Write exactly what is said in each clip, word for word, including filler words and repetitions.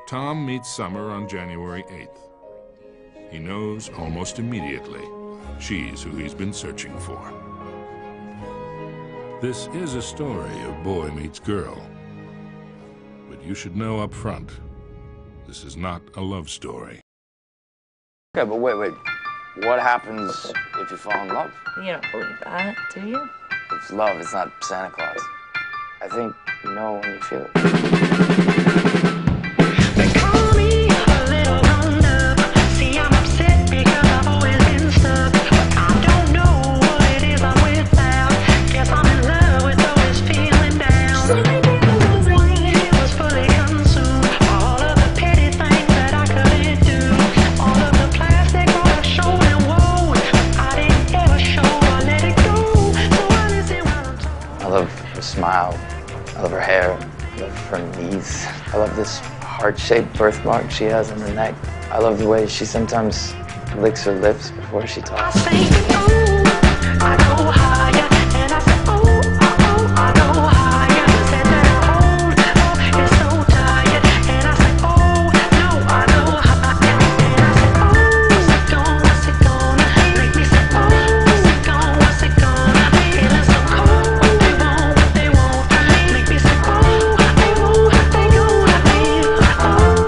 Tom meets Summer on January eighth. He knows almost immediately she's who he's been searching for. This is a story of boy meets girl. But you should know up front, this is not a love story. Okay, but wait, wait. What happens if you fall in love? You don't believe that, do you? It's love, it's not Santa Claus. I think you know when you feel it. They call me a little grown up. See, I'm upset because I've always been stuck. But I don't know what it is I'm without. Guess I'm in love with always feeling down. It was fully consumed by all of the petty things that I couldn't do. All of the plastic brought up showing woe. I didn't ever show or let it go. So I listen while I'm talking. I love her smile. I love her hair. I love her knees. I love this heart-shaped birthmark she has on her neck. I love the way she sometimes licks her lips before she I talks. say, oh, I go higher, and I say, oh, oh, oh, I go higher. Said that hold, oh, it's so tired, and I say, oh, no, I go higher, and I say, oh, what's it gonna, what's it gonna make me say, oh, what's it gonna, what's it gonna feeling so cold, what they want, what they want, make me say, oh, they want, they gonna feel, oh.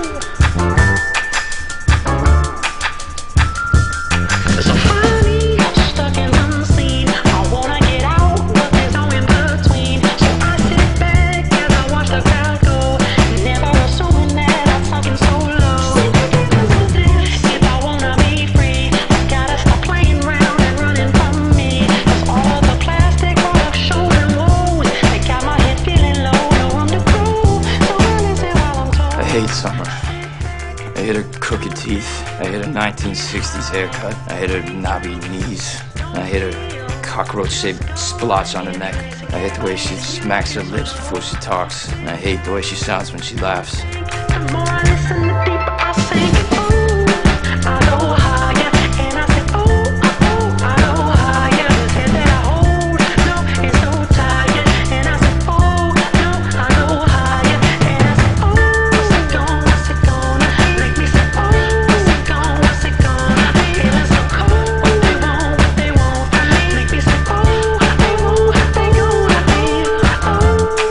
So funny, stuck and unseen. I wanna get out, but there's no in between. So I sit back as I watch the crowd go, never assuming that I'm talking so low. If I wanna be free, I gotta stop playing around and running from me. 'Cause all of the plastic brought up showing woes. They got my head feeling low, no room to grow. So I listen while I'm talking. I hate Summer. I hate her crooked teeth. I hate her nineteen sixties haircut. I hate her knobby knees. I hate her cockroach-shaped splotch on her neck. I hate the way she smacks her lips before she talks. And I hate the way she sounds when she laughs. The more I listen, the deeper I sink. Oh, I go higher, and I say, oh, oh, oh, I go higher. Said that I hold, no, it's so tired, and I say, oh, no, I go higher, and I say, oh, what's it gonna, what's it gonna make me say, oh, what's it gonna, what's it gonna feeling so cold, what they want, what they want, make me say, oh, they want, they gonna feel, oh.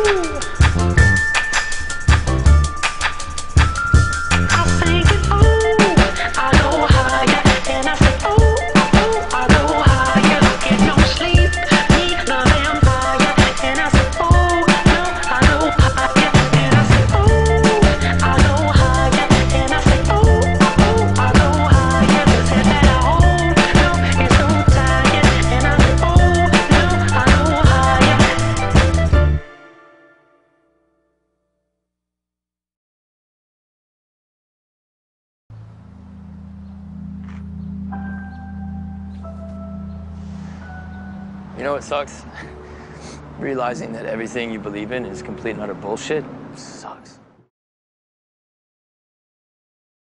I sing it, oh, I go higher, and I say, oh, oh, oh, I go higher. Get no sleep, need the vampire, and I say, oh, no, I go higher, and I say, oh, I go higher, and I say, oh, oh, oh, I go higher. Said that I hold, no, it's so tired, and I say, oh, no, I go higher. You know what sucks? Realizing that everything you believe in is complete and utter bullshit sucks.